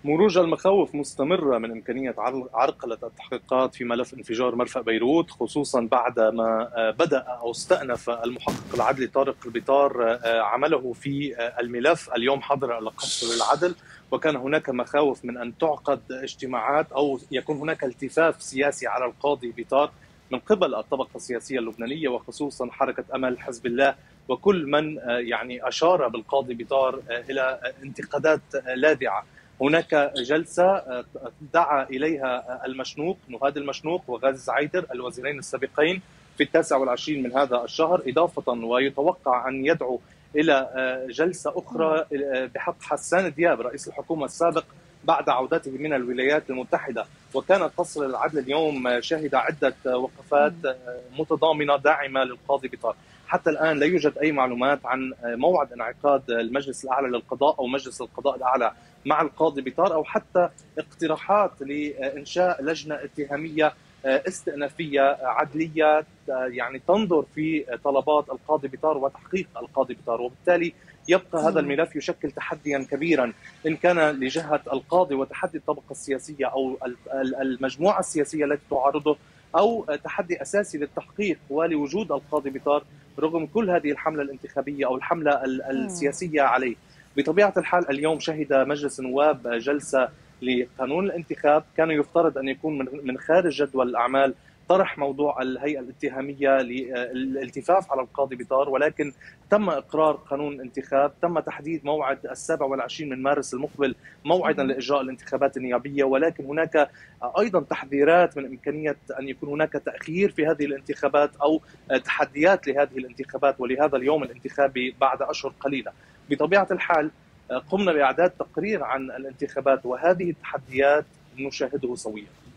مروج المخاوف مستمرة من إمكانية عرقلة التحقيقات في ملف انفجار مرفأ بيروت، خصوصا بعد ما بدأ أو استأنف المحقق العدلي طارق البيطار عمله في الملف. اليوم حضر إلى قصر العدل، وكان هناك مخاوف من أن تعقد اجتماعات أو يكون هناك التفاف سياسي على القاضي بيطار من قبل الطبقة السياسية اللبنانية، وخصوصا حركة أمل، حزب الله، وكل من يعني أشار بالقاضي بيطار إلى انتقادات لاذعة. هناك جلسة دعا إليها المشنوق نهاد المشنوق وغازي الزعيتر الوزيرين السابقين في 29 من هذا الشهر، إضافة ويتوقع أن يدعو إلى جلسة أخرى بحق حسان دياب رئيس الحكومة السابق بعد عودته من الولايات المتحدة. وكان قصر العدل اليوم شهد عدة وقفات متضامنة داعمة للقاضي بيطار. حتى الآن لا يوجد أي معلومات عن موعد انعقاد المجلس الأعلى للقضاء أو مجلس القضاء الأعلى مع القاضي بيطار، أو حتى اقتراحات لإنشاء لجنة اتهامية استئنافية عدلية يعني تنظر في طلبات القاضي بيطار وتحقيق القاضي بيطار. وبالتالي يبقى هذا الملف يشكل تحديا كبيرا إن كان لجهة القاضي وتحدي الطبقة السياسية أو المجموعة السياسية التي تعارضه، أو تحدي أساسي للتحقيق ولوجود القاضي بيطار رغم كل هذه الحملة الانتخابية أو الحملة السياسية عليه. بطبيعة الحال اليوم شهد مجلس النواب جلسة لقانون الانتخاب، كان يفترض أن يكون من خارج جدول الأعمال طرح موضوع الهيئة الاتهامية للالتفاف على القاضي بيطار، ولكن تم إقرار قانون الانتخاب، تم تحديد موعد 27 من مارس المقبل موعدا لإجراء الانتخابات النيابية. ولكن هناك أيضا تحذيرات من إمكانية أن يكون هناك تأخير في هذه الانتخابات أو تحديات لهذه الانتخابات ولهذا اليوم الانتخابي بعد أشهر قليلة. بطبيعة الحال قمنا بإعداد تقرير عن الانتخابات وهذه التحديات نشاهده سويا.